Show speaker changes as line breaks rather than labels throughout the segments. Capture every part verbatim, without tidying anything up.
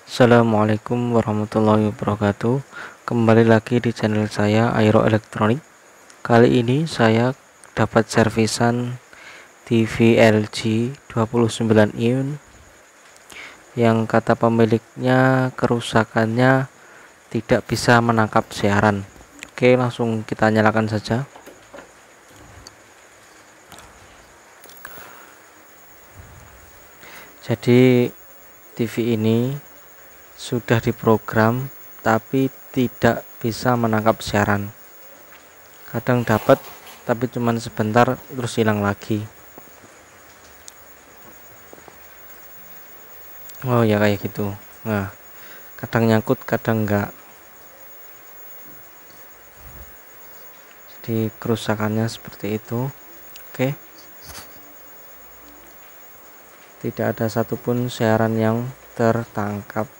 Assalamualaikum warahmatullahi wabarakatuh. Kembali lagi di channel saya Aero Elektronik. Kali ini saya dapat servisan T V L G dua puluh sembilan in yang kata pemiliknya kerusakannya tidak bisa menangkap siaran. Oke, langsung kita nyalakan saja. Jadi T V ini sudah diprogram tapi tidak bisa menangkap siaran. Kadang dapat tapi cuman sebentar terus hilang lagi. Oh ya, kayak gitu. Nah, kadang nyangkut kadang enggak. Jadi kerusakannya seperti itu. Oke, tidak ada satupun siaran yang tertangkap.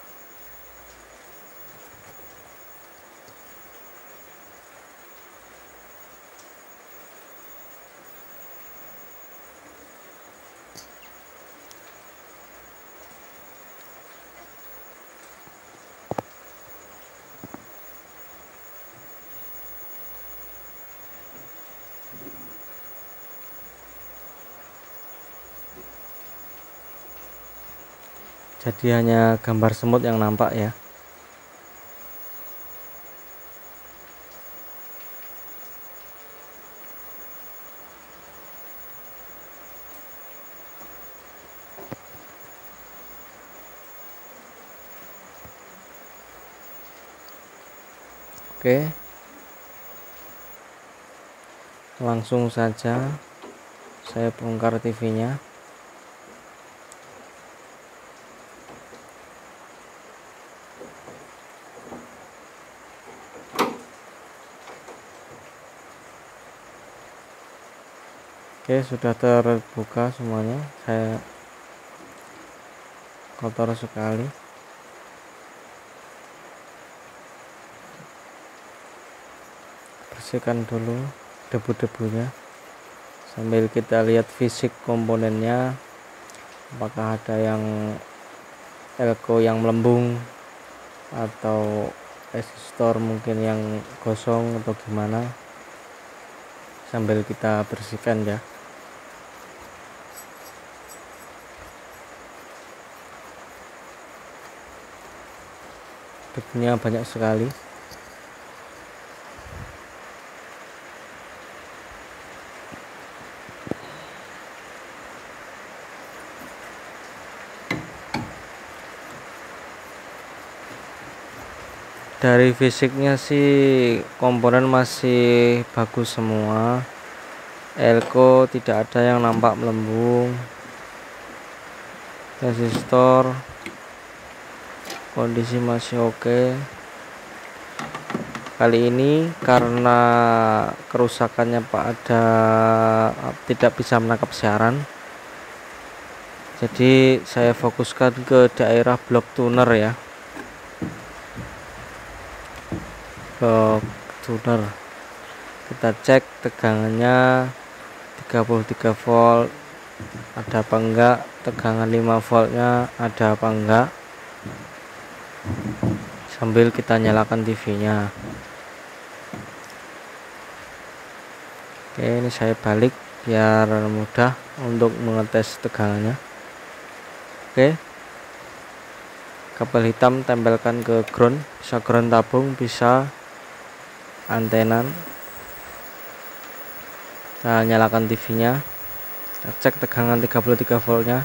Jadi hanya gambar semut yang nampak ya. Oke, langsung saja saya bongkar T V-nya. Oke, sudah terbuka semuanya. Saya kotor sekali. Bersihkan dulu debu-debunya sambil kita lihat fisik komponennya, apakah ada yang elko yang melembung atau resistor mungkin yang gosong atau gimana, sambil kita bersihkan ya. Debunya banyak sekali. Dari fisiknya sih komponen masih bagus semua. Elko tidak ada yang nampak melembung. Resistor kondisi masih oke. Kali ini karena kerusakannya pada tidak bisa menangkap siaran, jadi saya fokuskan ke daerah blok tuner ya. Blok tuner kita cek tegangannya tiga puluh tiga volt ada apa enggak, tegangan lima voltnya ada apa enggak, sambil kita nyalakan T V-nya. Oke, ini saya balik biar mudah untuk mengetes tegangannya. Oke, kabel hitam tempelkan ke ground, bisa ground tabung, bisa antenan. Kita nyalakan T V-nya, kita cek tegangan tiga puluh tiga voltnya.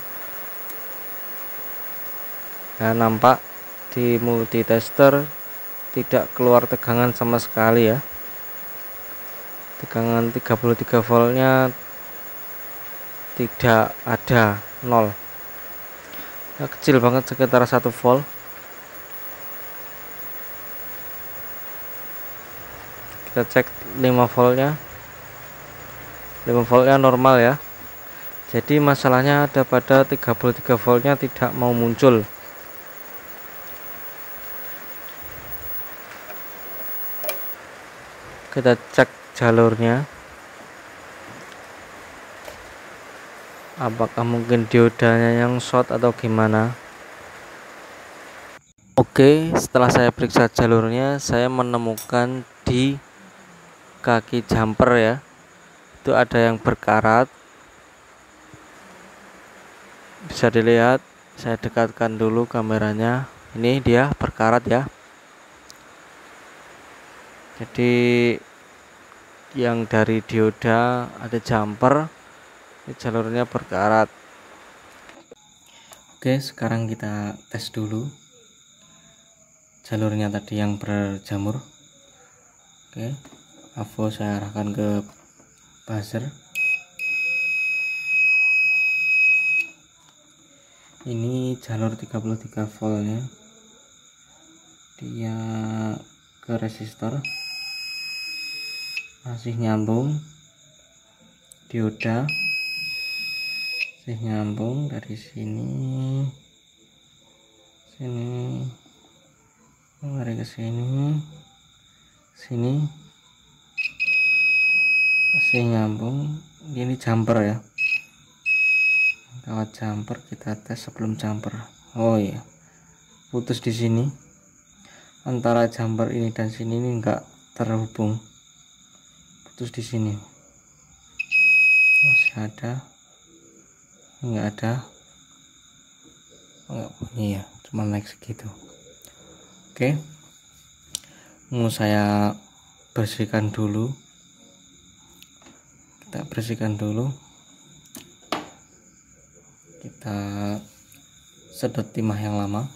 Nah, nampak di multitester tidak keluar tegangan sama sekali ya. Tegangan tiga puluh tiga voltnya tidak ada, nol ya, kecil banget, sekitar satu volt. Kita cek lima voltnya, lima voltnya normal ya. Jadi masalahnya ada pada tiga puluh tiga voltnya tidak mau muncul. Kita cek jalurnya, apakah mungkin diodanya yang short atau gimana. Oke, setelah saya periksa jalurnya, saya menemukan di kaki jumper ya, itu ada yang berkarat. Bisa dilihat, saya dekatkan dulu kameranya. Ini dia berkarat ya. Jadi yang dari dioda ada jumper, ini jalurnya berkarat. Oke, sekarang kita tes dulu jalurnya tadi yang berjamur. Oke, avo saya arahkan ke buzzer. Ini jalur tiga puluh tiga volt ya, dia ke resistor, masih nyambung. Dioda masih nyambung dari sini sini mari ke sini sini masih nyambung. Ini jumper ya, kawat jumper kita tes sebelum jumper. Oh iya, putus di sini antara jumper ini dan sini, ini enggak terhubung, putus di sini. Masih ada, enggak ada, enggak bunyi ya, cuma naik segitu. Oke, mau saya bersihkan dulu, kita bersihkan dulu, kita sedot timah yang lama.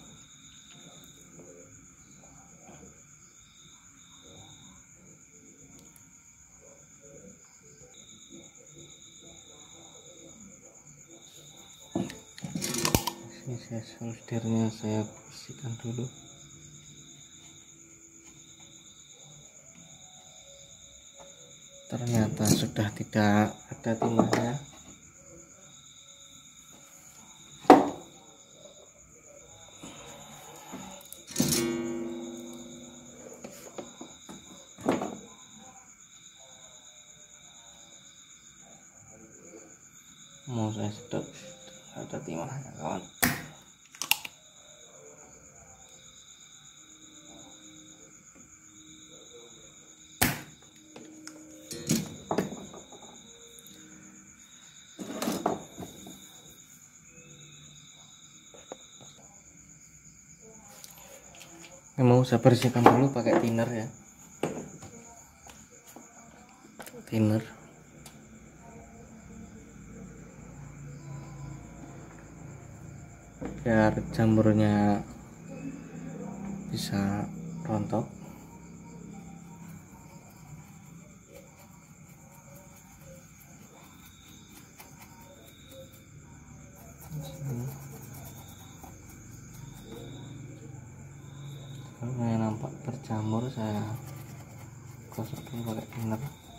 Ini saya soldernya saya bersihkan dulu. Ternyata sudah tidak ada timahnya. Mau saya sedot, ada timahnya kawan. Ini mau saya bersihkan dulu pakai thinner ya, thinner. Biar jamurnya bisa rontok. Kalau yang nampak berjamur, saya gosok dulu pakai thinner.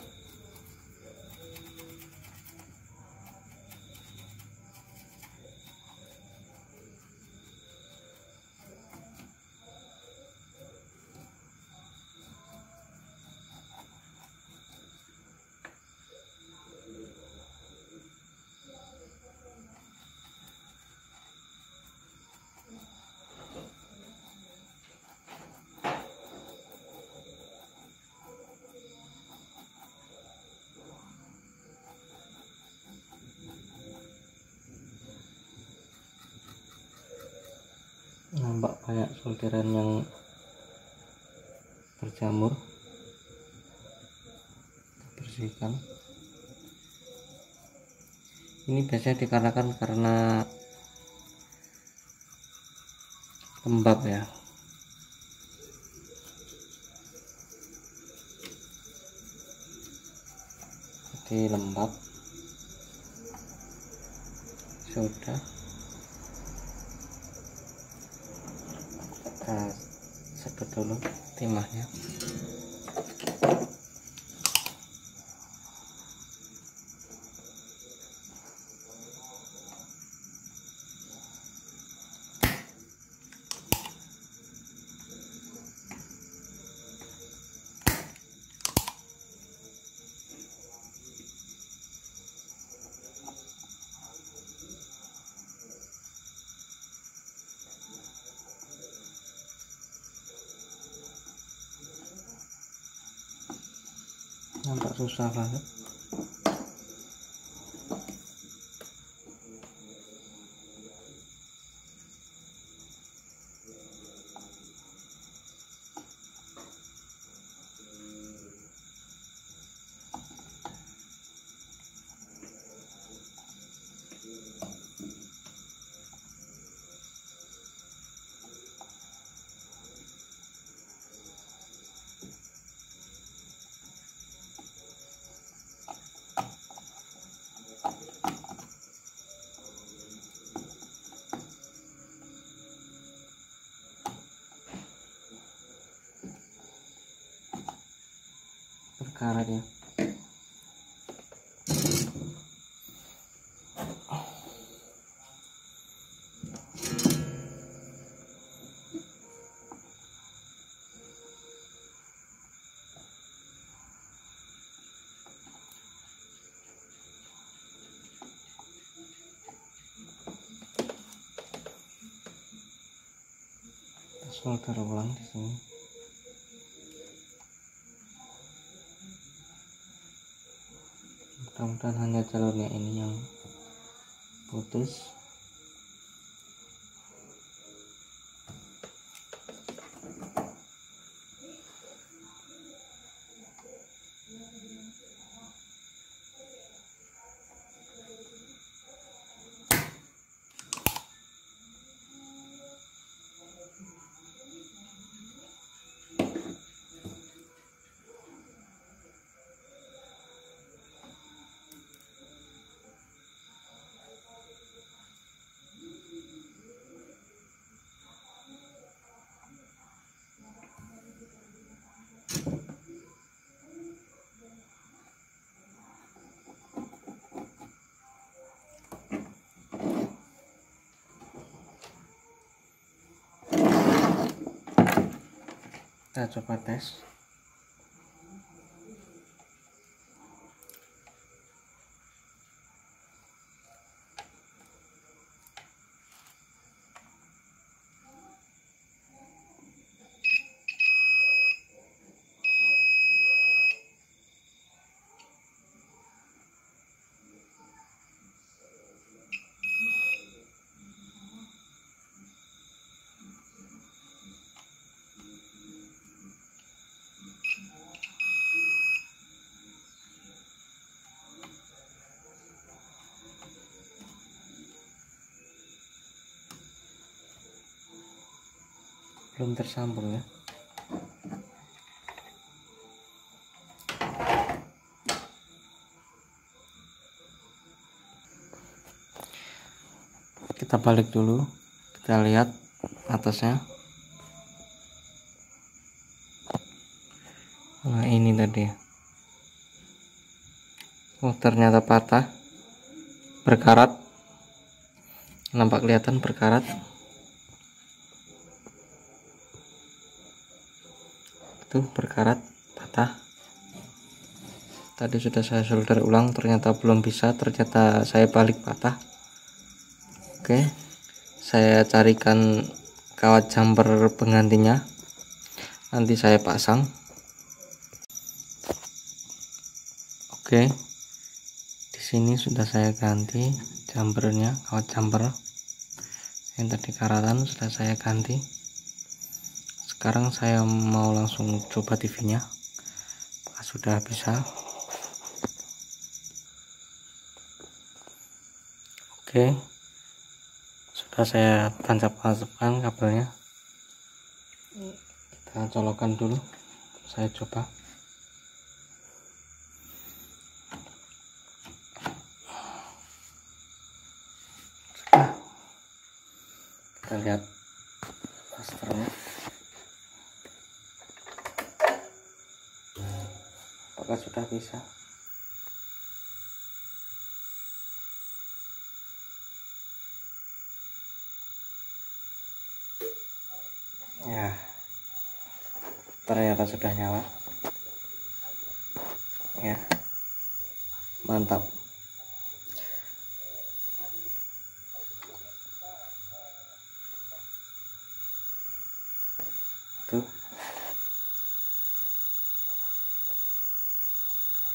Nampak banyak solderan yang berjamur, bersihkan. Ini biasanya dikarenakan karena lembab ya, jadi lembab. Sudah kita sedot dulu timahnya. nampak susah banget. Berkaratnya solder ulang di sini. Mudah-mudahan hanya jalurnya ini yang putus. Kita coba tes. Belum tersambung ya. Kita balik dulu, kita lihat atasnya. Nah ini tadi, oh ternyata patah, berkarat, nampak kelihatan berkarat. Tuh berkarat, patah. Tadi sudah saya solder ulang, ternyata belum bisa, ternyata saya balik patah. Oke, saya carikan kawat jumper penggantinya, nanti saya pasang. Oke, di sini sudah saya ganti jumpernya, kawat jumper yang tadi karatan sudah saya ganti. Sekarang saya mau langsung coba T V-nya, apakah sudah bisa. Oke, sudah saya tancap-tancapkan kabelnya. Kita colokkan dulu, saya coba. Sudah. Kita lihat masternya. Apakah sudah bisa? Ya, ternyata sudah nyala. Ya, mantap. Tuh.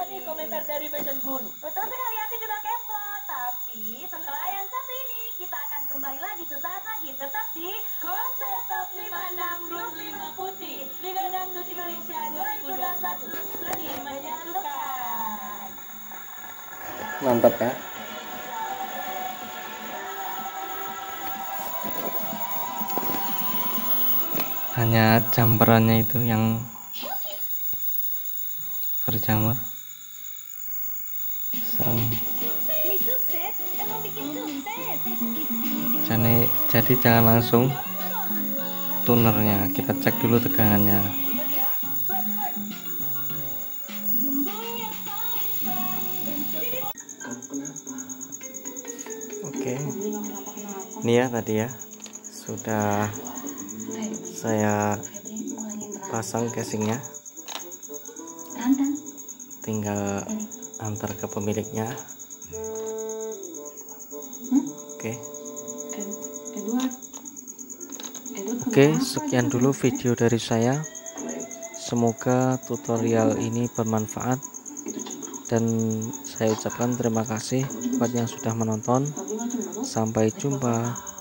nih komentar dari fashion guru.
Betul sekali, aku juga kepo. Tapi setelah yang satu ini, kita akan kembali lagi sesaat lagi. Tetap di
Konser Top lima puluh enam Grup lima Putih Liga Dangdut Indonesia dua ribu dua puluh satu. Saling menyatukan.
Mantap ya. Hanya jamperannya itu yang berjamur. Sang. Jadi, jadi jangan langsung tunernya, kita cek dulu tegangannya. Oke, ini ya tadi ya sudah saya pasang casingnya, tinggal antar ke pemiliknya. Oke. Oke, sekian dulu video dari saya. Semoga tutorial ini bermanfaat dan saya ucapkan terima kasih buat yang sudah menonton. Sampai jumpa.